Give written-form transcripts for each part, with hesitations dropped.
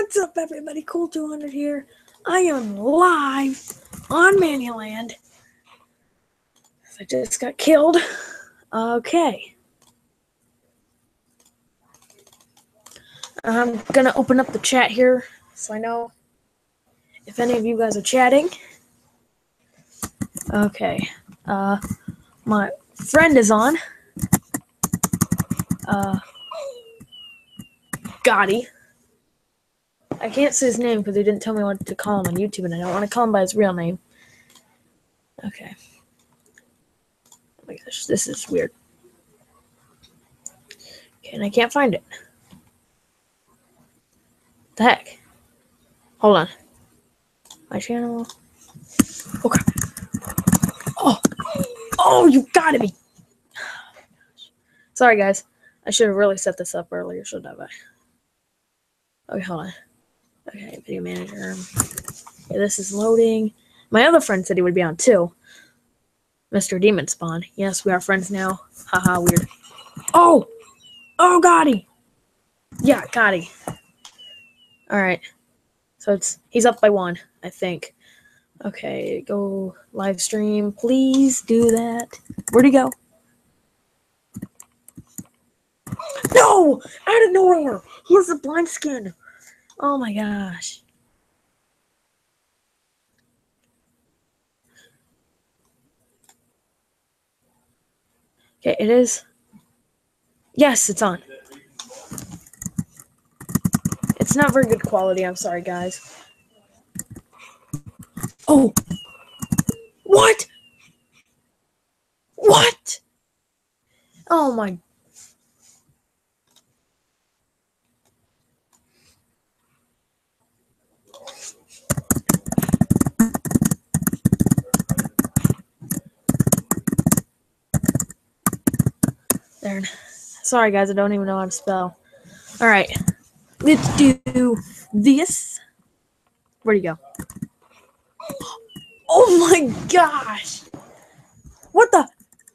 What's up, everybody? Cool 200 here. I am live on Manyland. I just got killed. Okay. I'm gonna open up the chat here so I know if any of you guys are chatting. Okay. My friend is on. Gotti. I can't say his name because he didn't tell me what to call him on YouTube, and I don't want to call him by his real name. Okay. Oh my gosh, this is weird. Okay, and I can't find it. The heck? Hold on. My channel. Okay. Oh, you gotta be. Sorry, guys. I should have really set this up earlier, shouldn't I? Okay, hold on. Okay, video manager. Okay, this is loading. My other friend said he would be on too. Mr. Demon Spawn. Yes, we are friends now. Haha, weird. Oh, Gotti. Yeah, Gotti. All right. So he's up by 1, I think. Okay, go live stream. Please do that. Where'd he go? No! Out of nowhere! He has a blind skin. Oh my gosh. Okay, it is. Yes, it's on. It's not very good quality. I'm sorry, guys. Oh! What? What? Oh my. There. Sorry, guys. I don't even know how to spell. All right. Let's do this. Where'd he go? Oh my gosh! What the?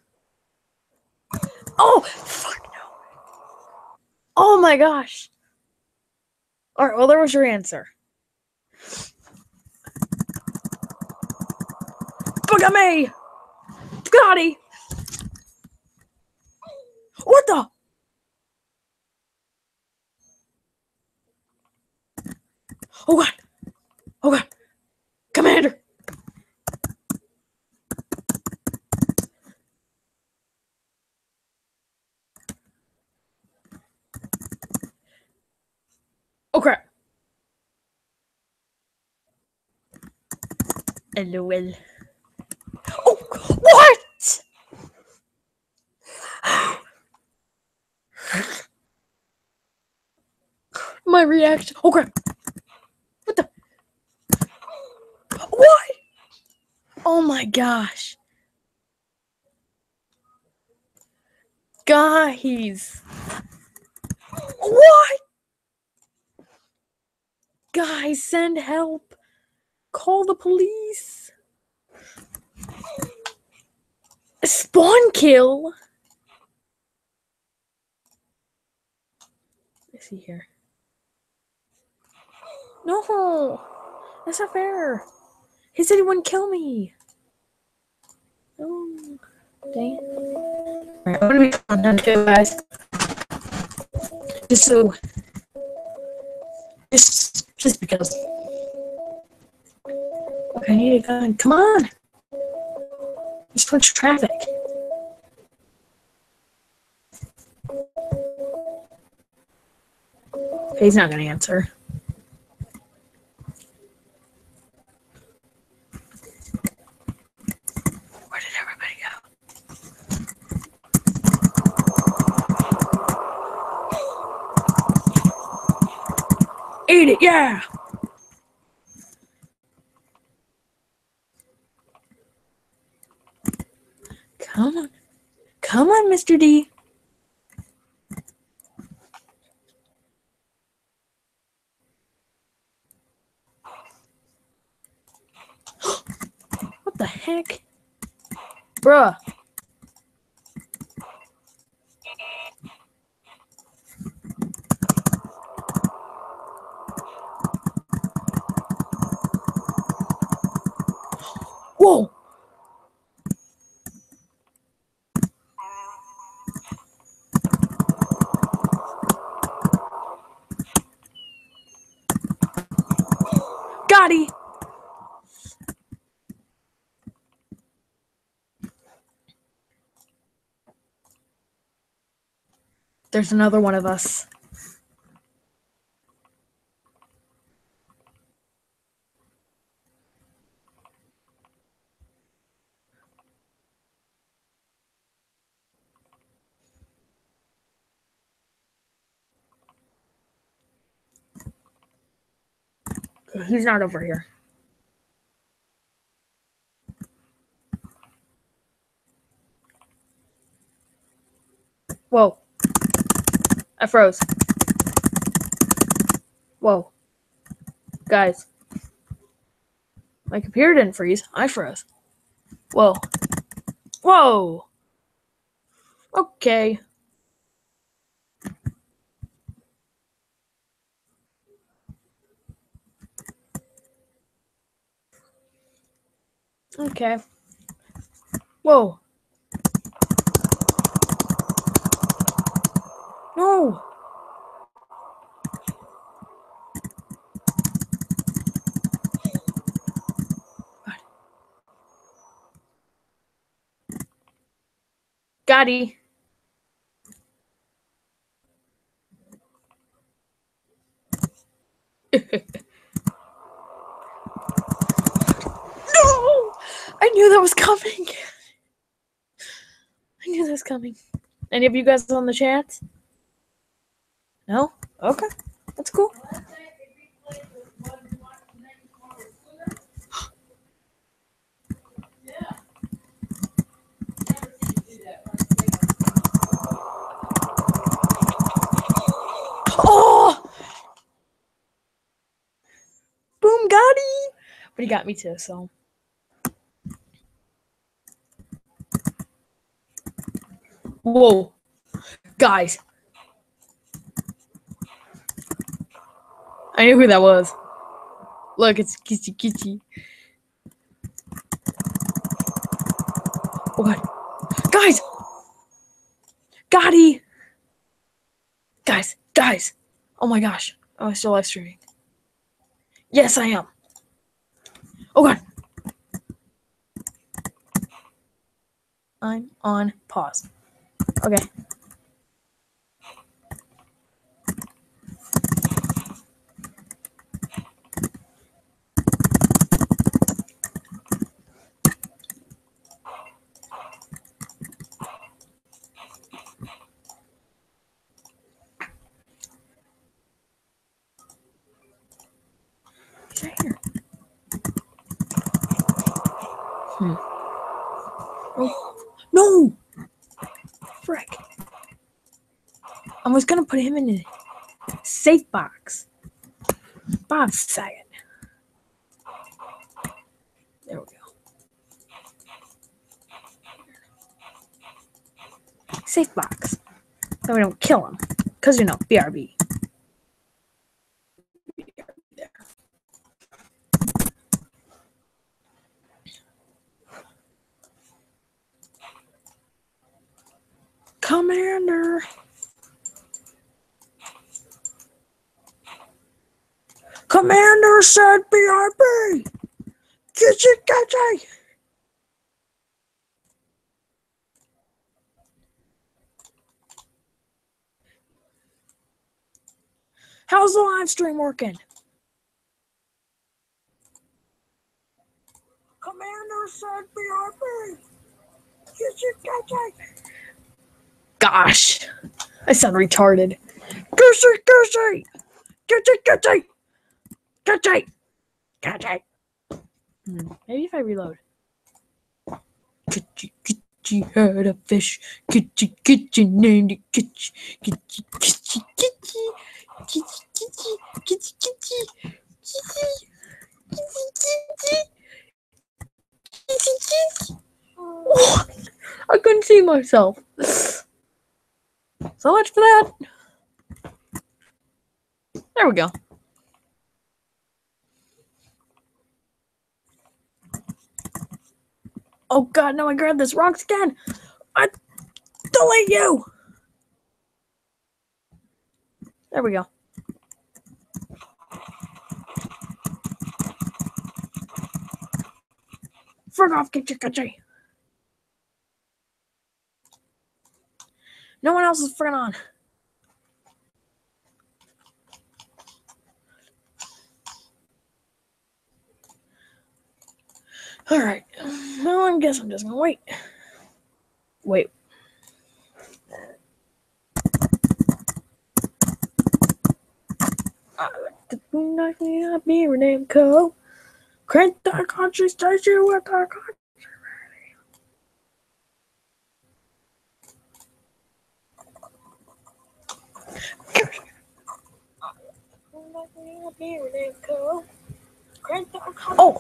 Oh, fuck no. Oh my gosh. All right, well, there was your answer. Look at me! Gotti! What the? Oh god! Oh god! Commander! Oh crap! LOL. Oh, what? My reaction. Oh crap! What the? What? Oh my gosh! Guys! What? Guys, send help! Call the police! A spawn kill! Let's see here. No! That's not fair! He said he wouldn't kill me! Oh, dang it. Alright, I'm gonna be on that too, guys. Just because. Okay, I need a gun. Come on! There's too much traffic. Okay, he's not gonna answer. Where did everybody go? Eat it, yeah! Come on. Come on, Mr. D. What the heck? Bruh. Gotti! There's another one of us. He's not over here. Whoa. I froze. Whoa. Guys. My computer didn't freeze. I froze. Whoa. Whoa. Okay. Okay. Whoa. No. Gotti. No! I knew that was coming. I knew that was coming. Any of you guys on the chat? No? Okay. That's cool. Oh! Boom, Gotti! But he got me too, so. Whoa. Guys. I knew who that was. Look, it's Kitty Kitty. Oh god. Guys! Gotti! Guys! Oh my gosh. Oh, I'm still live streaming. Yes, I am. Oh god. I'm on pause. Okay. He's right here. Oh. No! Frick. I was gonna put him in a safe box. Bob Saget. There we go. Safe box. So we don't kill him. Because, you know, BRB. There. Commander. Commander said BRB. Kitty. How's the live stream working? Commander said BRB. Kitty. Gosh, I sound retarded. Kitty. Kitty. Maybe if I reload. Kitty had a fish. Kitty named it Kitty. Kitty. Oh, I couldn't see myself. So much for that. There we go. Oh god, no, I grabbed this rocks again. I delete you. There we go. frick off, Kitchy. No one else is friggin' on. Alright. Well, I guess I'm just gonna wait. Wait. The boondock may not be your name, Co. Crank that country station with our country. Oh!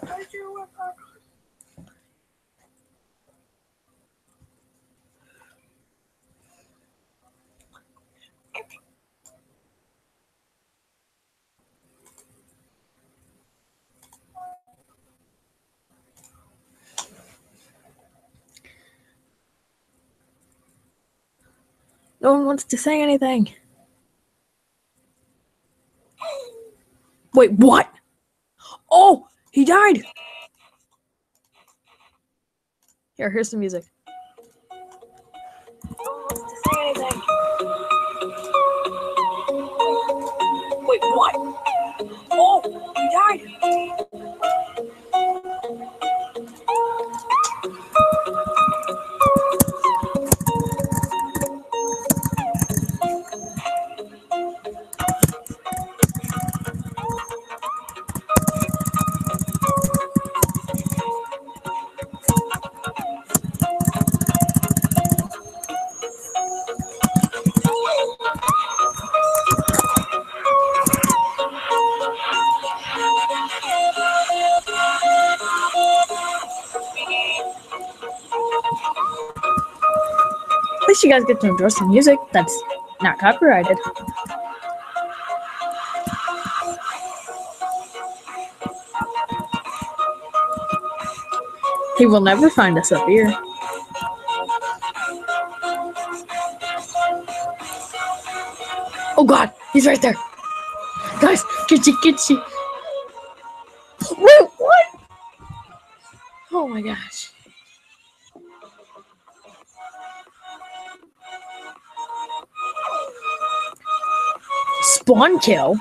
No one wants to say anything. Wait, what? Oh, he died. Here's some music. No one wants to say anything. Wait, what? Oh, he died. At least you guys get to enjoy some music that's not copyrighted. He will never find us up here. Oh God, he's right there. Guys, get you. Wait, what? Oh my gosh. Spawn kill?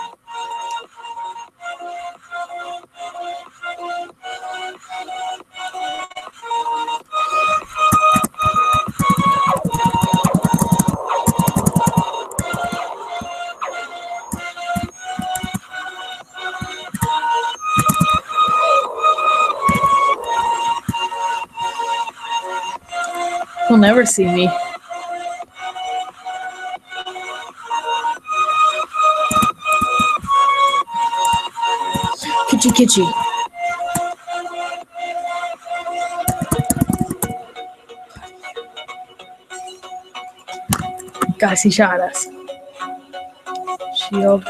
He'll never see me. Kitchy. Guys, he shot us. Shield.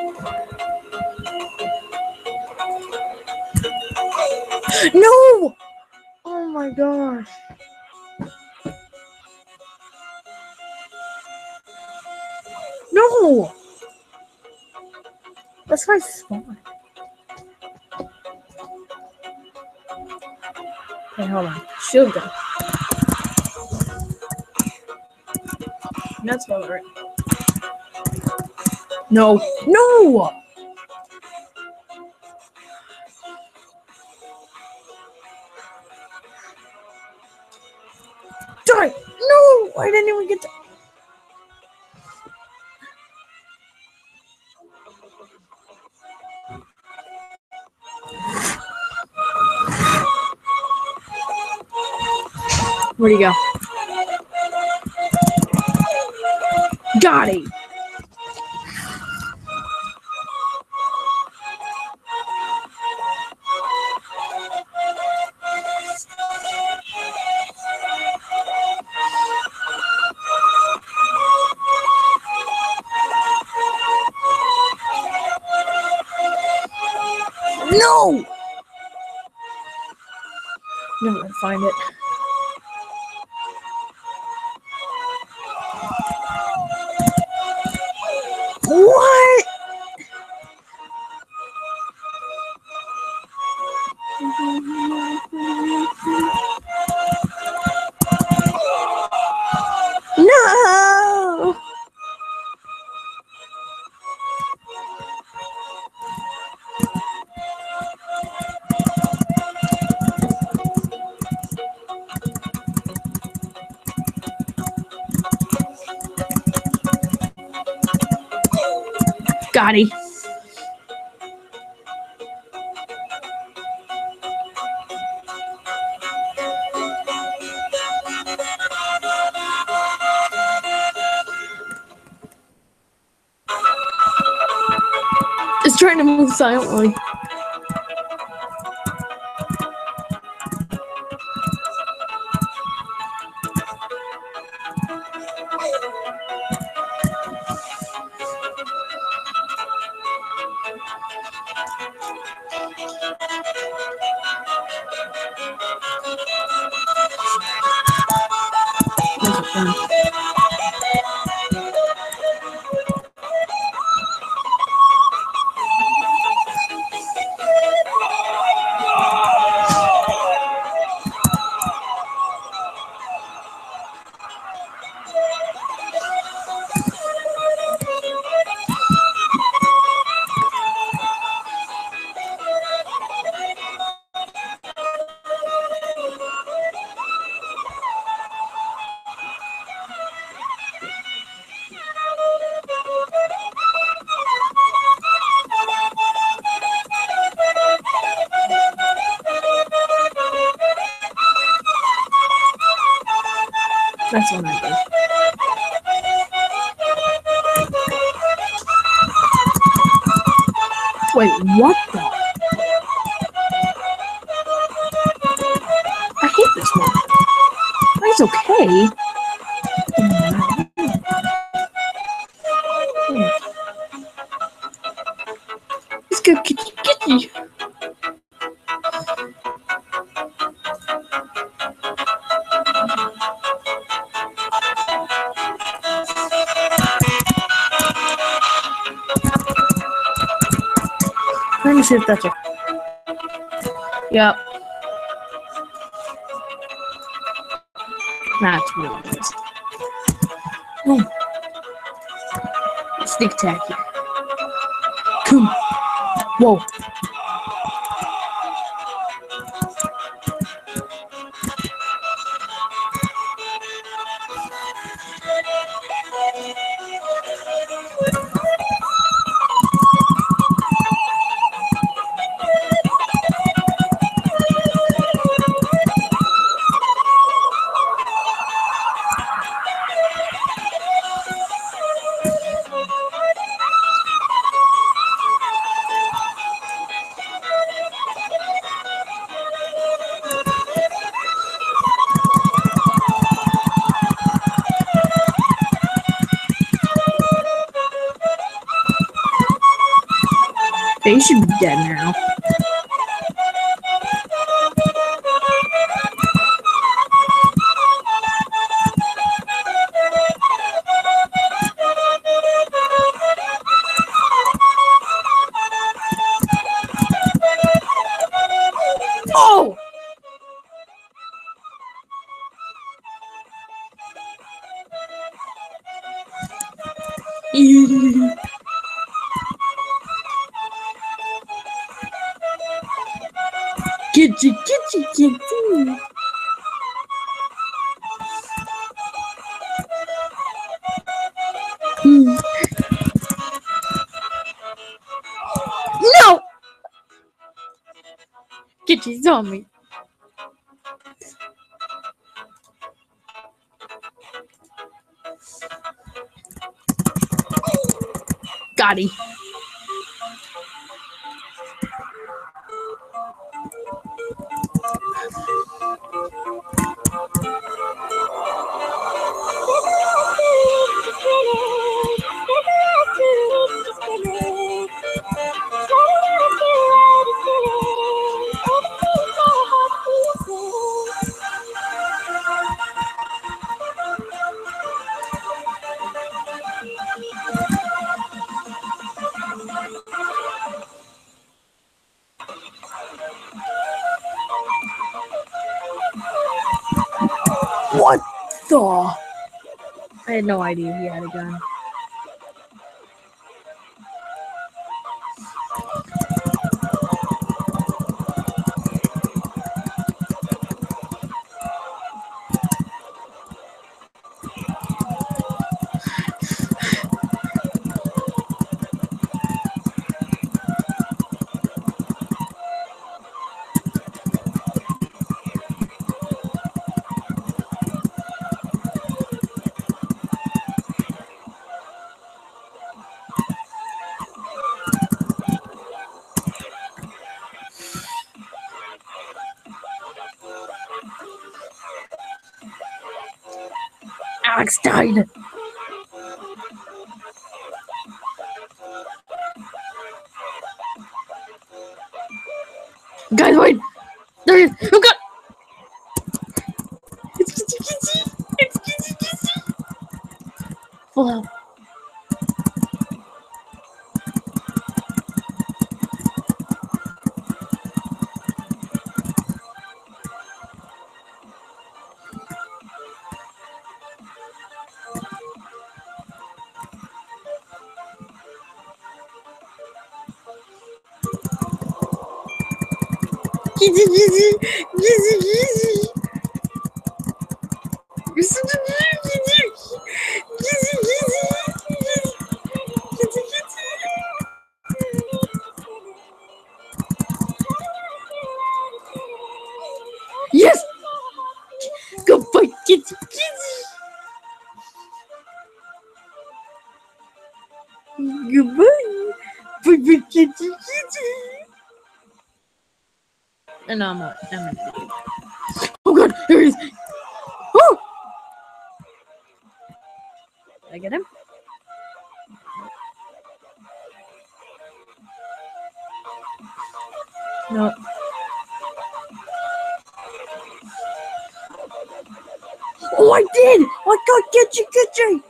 No! Oh my gosh. No! That's my spawn. Okay, hold on. Shield gun. That's about right. No! Die! No! I didn't even get to. Where'd he go? Got it! No! Never gonna find it. What? Got he. It's trying to move silently. That's what I did. Wait, what the? I hate this one. It's okay. Let's go kitty. Let me see if that's okay. Yep. That's what it is. Oh. Sneak attack here. Come. Whoa. They should be dead now. Oh! Get you. No! Get you zombie. Got he. What the? I had no idea he had a gun. Max died. Guys, wait! There he is! Oh god! It's Kizzy Kizzy! It's Kizzy Kizzy! Full health. Kizzy Kizzy! Kizzy Kizzy! You're such a good Kizzy! Kizzy Kizzy! Kizzy Kizzy! Yes! Goodbye, Kizzy Kizzy! Goodbye! Bye-bye, Kizzy Kizzy! And now I'm gonna leave. Oh god, there he is! Oh! Did I get him? No. Oh, I did! I got Kitchy Kitchy!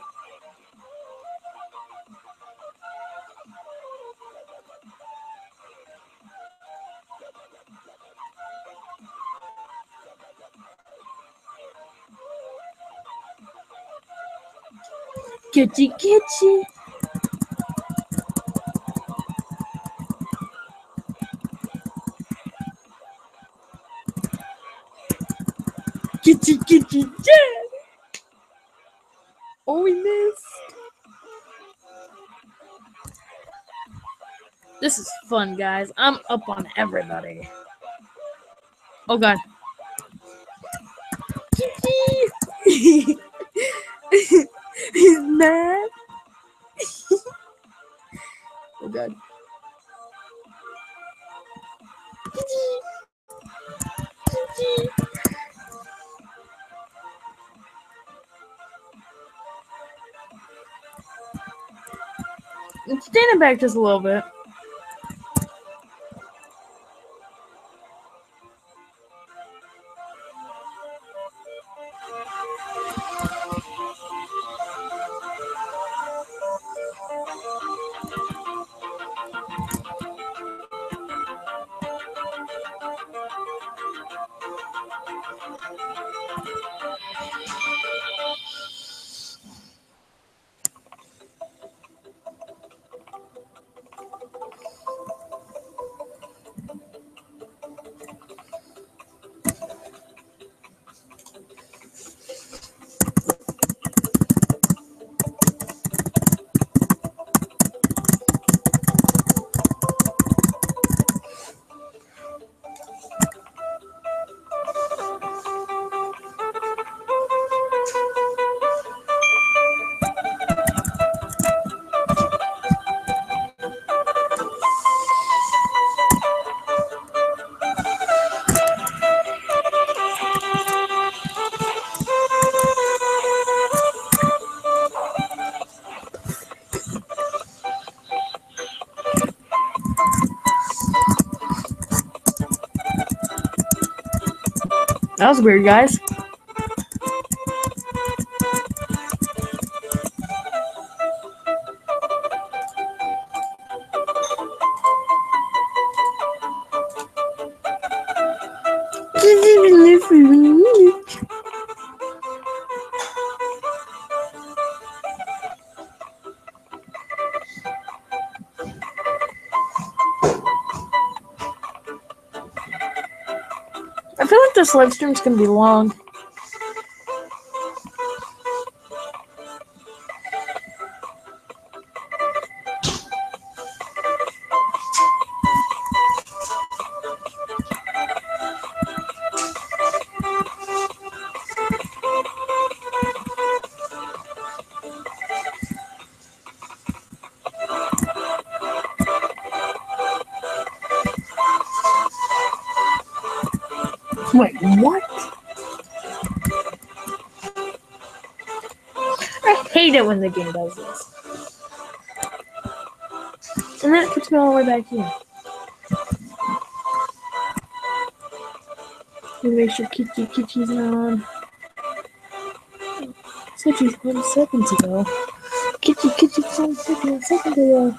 Kitchy Kitchy! Kitchy Kitchy! Yeah! Oh, we missed! This is fun, guys. I'm up on everybody. Oh god. Kitty! He's mad. Oh god. Kitty! Kitty! I'm standing back just a little bit. That was weird, guys. I feel like this live stream's gonna be long. Wait, what? hate it when the game does this. And that puts me all the way back here. Make sure Kitty's on. Said she's 20 seconds ago. Kitty 20 seconds ago.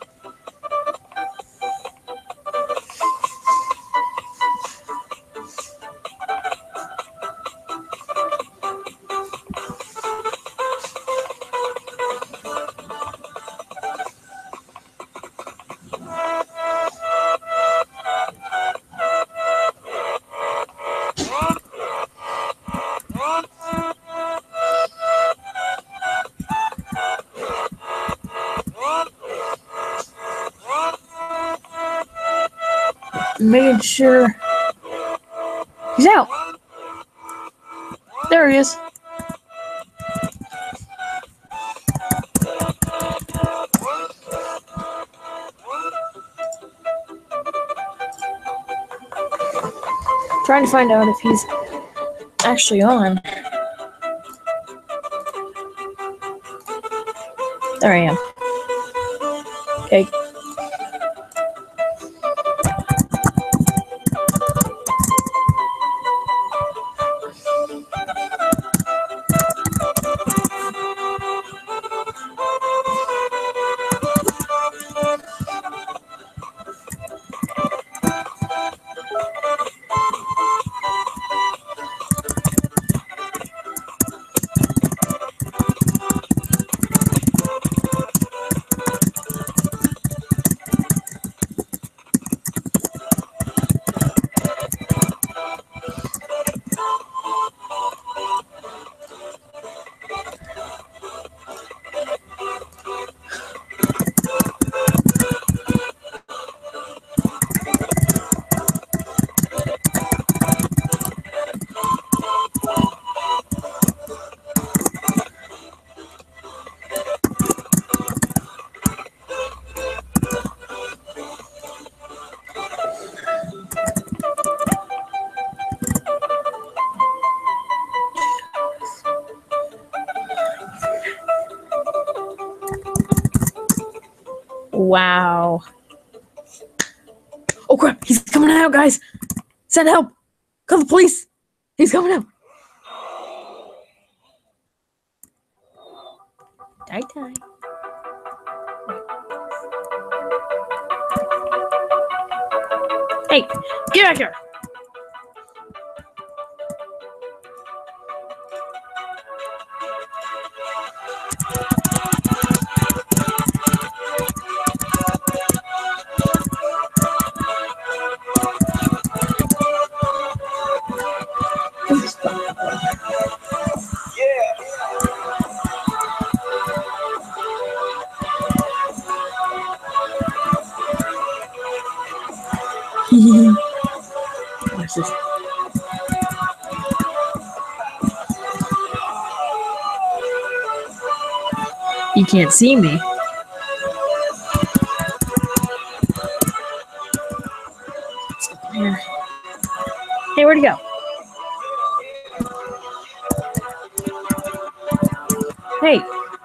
Making sure he's out. There he is. Trying to find out if he's actually on. There I am. Okay. Wow. Oh crap, he's coming out, guys. Send help. Call the police. He's coming out. Die. Hey, get back here. Watch this. You can't see me. Hey, where'd he go? Hey.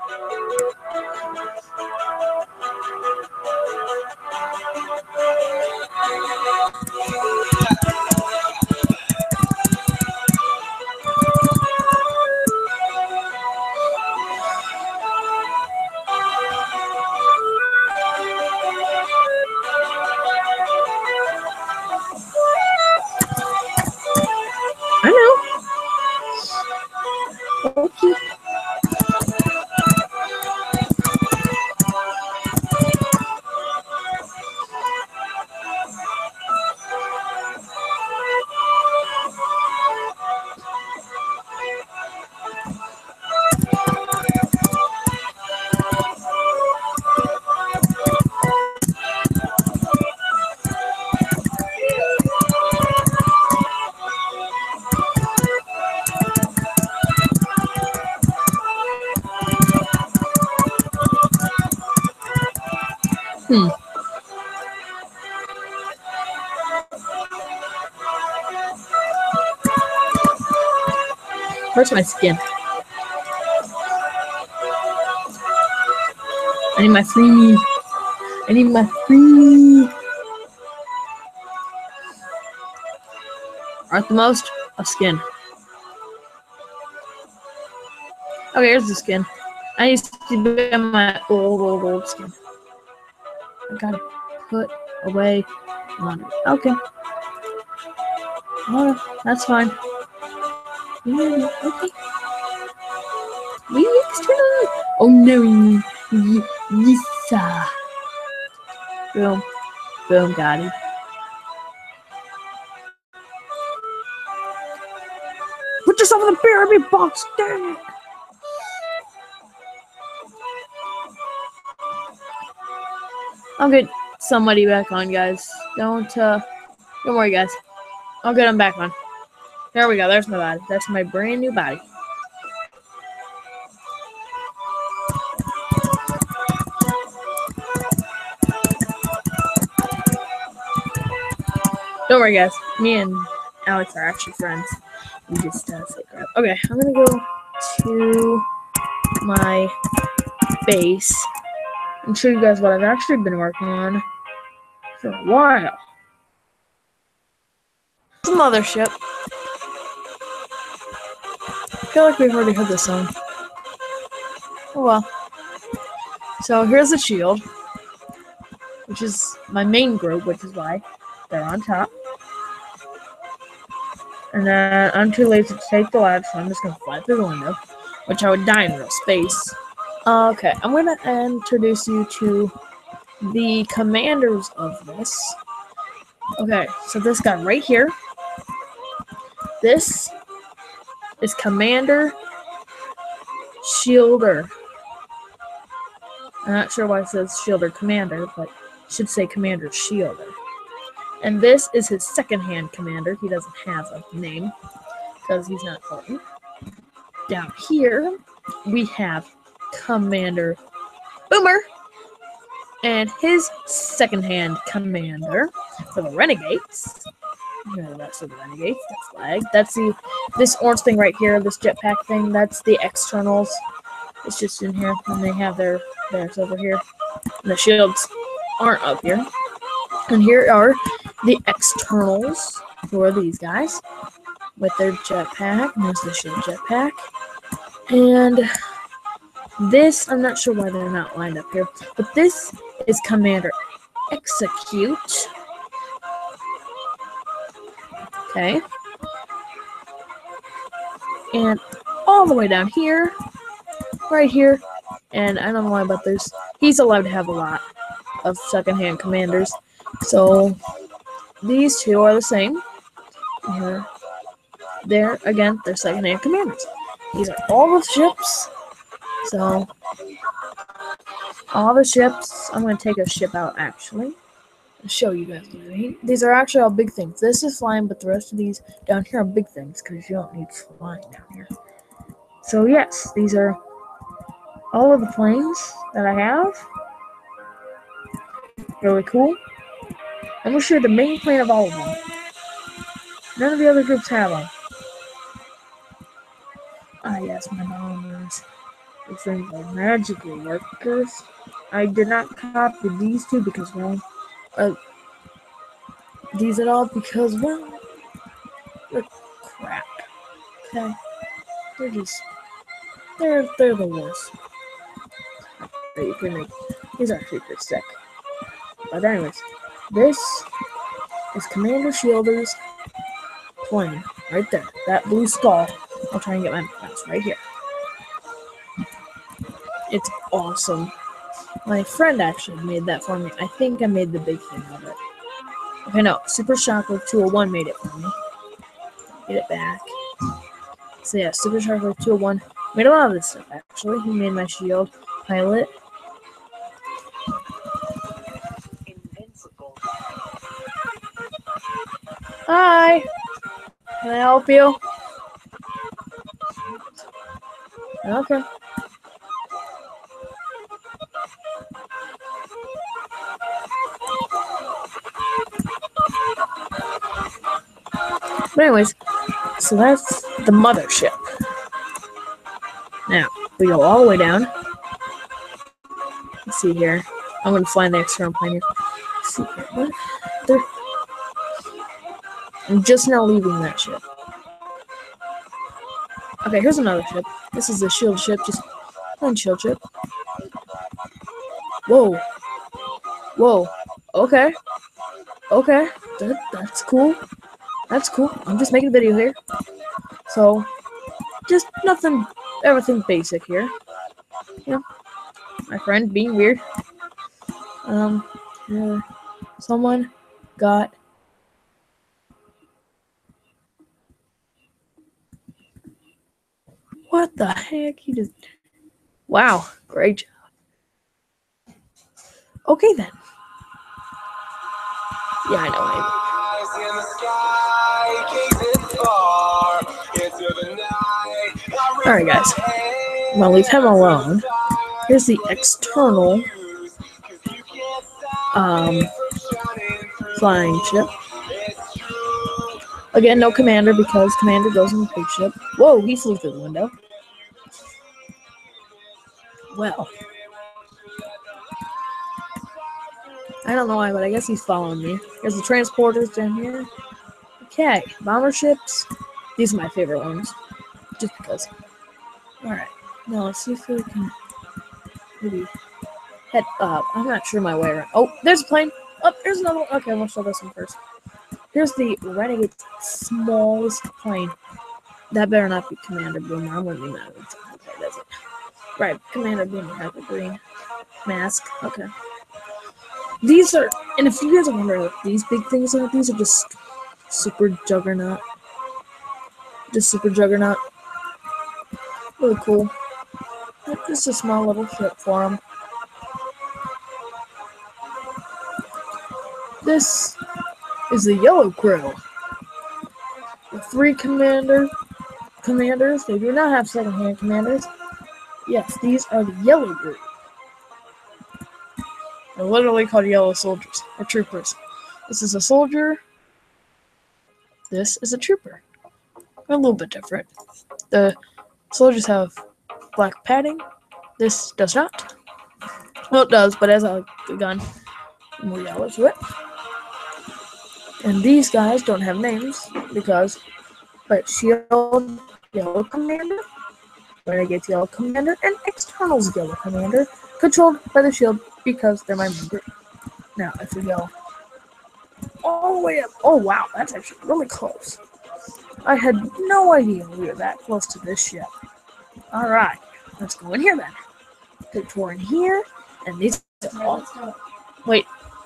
I know. Okay. Where's my skin? I need my free meat. I need my free. At the most, a skin. Okay, here's the skin. I used to be my old skin. I gotta put away laundry. Okay. Well, that's fine. Okay. We extra. Oh no. Yes. Boom. Boom, got it. Put yourself in the pyramid box, dang it. I'll get somebody back on, guys. Don't worry, guys. I'll get him back on. There we go. There's my body. That's my brand new body. Don't worry, guys. Me and Alex are actually friends. We just say crap. Okay, I'm gonna go to my base and show you guys what I've actually been working on for a while. It's a mothership. I feel like we've already heard this song. Oh well. So here's the shield, which is my main group, which is why they're on top. And then I'm too lazy to take the ladder, so I'm just gonna fly through the window, which I would die in real space. Okay, I'm gonna introduce you to the commanders of this. Okay, so this guy right here. This is Commander Shielder. I'm not sure why it says Shielder Commander, but it should say Commander Shielder. And this is his second-hand commander. He doesn't have a name because he's not important. Down here, we have Commander Boomer and his second-hand commander for the Renegades. Here are the rest of the Renegades. That's flag. That's this orange thing right here, this jetpack thing. That's the externals. It's just in here, and they have theirs over here. And the shields aren't up here. And here are the externals, who are these guys, with their jetpack. And there's the shield jetpack. And this, I'm not sure why they're not lined up here, but this is Commander Execute. Okay. And all the way down here, right here, and I don't know why, but he's allowed to have a lot of second-hand commanders. So these two are the same. They're second-hand commanders. These are all the ships. So all the ships. I'm going to take a ship out actually and show you guys what I mean. These are actually all big things. This is flying, but the rest of these down here are big things because you don't need flying down here. So yes, these are all of the planes that I have. Really cool. I'm going to show you the main plane of all of them. None of the other groups have them. Ah yes, my bombers. These things are magical workers. I did not copy these two because, well, these at all because, well, they're crap. Okay? They're the worst. These are super sick. But anyways, this is Commander Shielder's plane right there. That blue skull. I'll try and get my mouse right here. It's awesome. My friend actually made that for me. I think I made the big thing of it. Okay, no. Super Shockwave 201 made it for me. Get it back. So yeah, Super Shockwave 201 made a lot of this stuff actually. He made my shield pilot. Hi! Can I help you? Okay. But anyways, so that's the mothership. Now, we go all the way down. Let's see here. I'm gonna fly in the external plane here. Let's see here. What? There. I'm just now leaving that ship. Okay, here's another ship. This is a shield ship, just one shield ship. Whoa. Whoa. Okay. Okay. That's cool. That's cool. I'm just making a video here. So, just nothing, everything basic here. You know, my friend being weird. Someone got... What the heck? He just... Wow. Great job. Okay, then. Yeah, I know. Alright, guys. I'm gonna leave him alone. Here's the external flying ship. Again, no commander because commander goes in the big ship. Whoa, he flew through the window. Well, I don't know why, but I guess he's following me. There's the transporters down here. Okay, bomber ships. These are my favorite ones, just because. Alright, now let's see if we can maybe head up. I'm not sure my way around. Oh, there's a plane. Oh, there's another one. Okay, we'll show this one first. Here's the Renegade smallest plane. That better not be Commander Boomer. I wouldn't be mad with it. Okay, that's it. Right, Commander Boomer has a green mask. Okay. These are, and if you guys are wondering what these big things are, these are just Super Juggernaut. Just Super Juggernaut. Really cool. Just a small little ship for them. This is the Yellow Crow. The 3 commanders. They do not have second-hand commanders. Yes, these are the Yellow Group. They're literally called yellow soldiers or troopers. This is a soldier. This is a trooper. They're a little bit different. The soldiers have black padding. This does not. Well, it does, but as a gun, more yellow to it. And these guys don't have names because, but Shield Yellow Commander, Renegade's Yellow Commander, and External's Yellow Commander, controlled by the Shield because they're my member. Now, if we go all the way up, oh wow, that's actually really close. I had no idea we were that close to this ship. Alright, let's go in here then. Take tour in here, and these are all. Wait.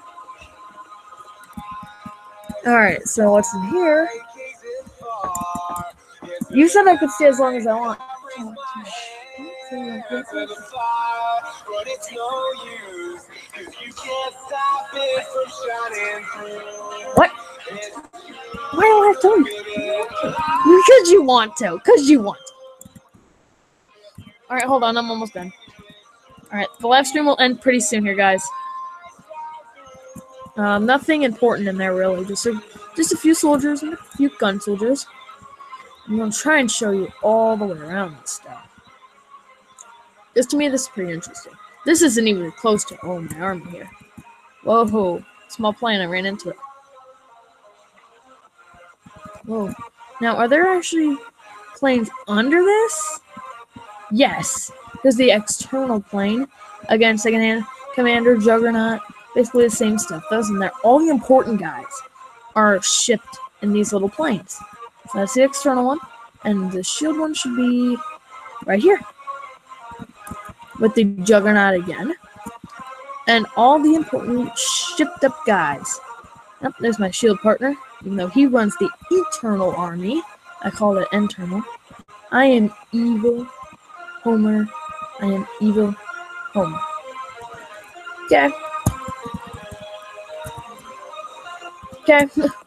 Alright, so what's in here? You said I could stay as long as I want. What? Why do I have to? Because you want to. Because you want to. Alright, hold on. I'm almost done. Alright, the live stream will end pretty soon here, guys. Nothing important in there, really. Just a few soldiers and a few gun soldiers. I'm going to try and show you all the way around this stuff. Just to me, this is pretty interesting. This isn't even close to my army here. Whoa, small plane, I ran into it. Whoa. Now, are there actually planes under this? Yes. There's the external plane. Again, second-hand commander, Juggernaut. Basically the same stuff. Those and there. All the important guys are shipped in these little planes. So that's the external one. And the shield one should be right here. With the Juggernaut again. And all the important shipped up guys. Yep, there's my shield partner. Even though he runs the Eternal Army. I call it internal. I am evil Homer. I am evil Homer. Okay. Okay.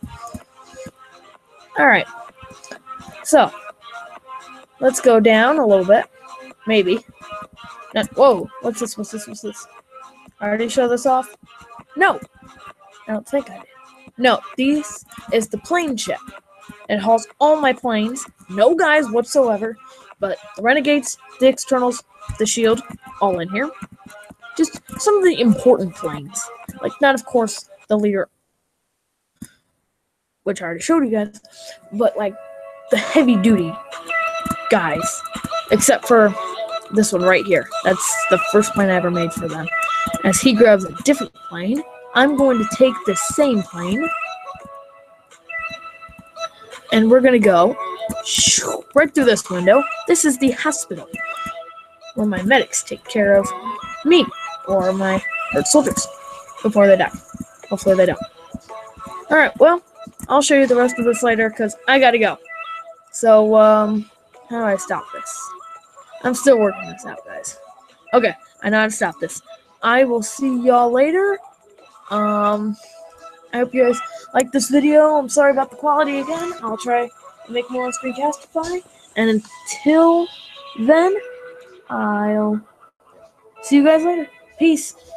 Alright. So, let's go down a little bit. Maybe. Whoa. What's this? I already showed this off? No. I don't think I did. No. This is the plane ship. It hauls all my planes. No guys whatsoever. But the Renegades, the Externals, the Shield, all in here. just some of the important planes. Like, not, of course, the leader, which I already showed you guys, but, like, the heavy-duty guys. Except for this one right here. That's the first plane I ever made for them. As he grabs a different plane, I'm going to take the same plane, and we're going to go right through this window. This is the hospital, where my medics take care of me, or my hurt soldiers, before they die. Hopefully they don't. Alright, well, I'll show you the rest of this later, because I gotta go. So, how do I stop this? I'm still working this out, guys. Okay, I know how to stop this. I will see y'all later. I hope you guys like this video. I'm sorry about the quality again. I'll try to make more on Screencastify. And until then, I'll see you guys later. Peace.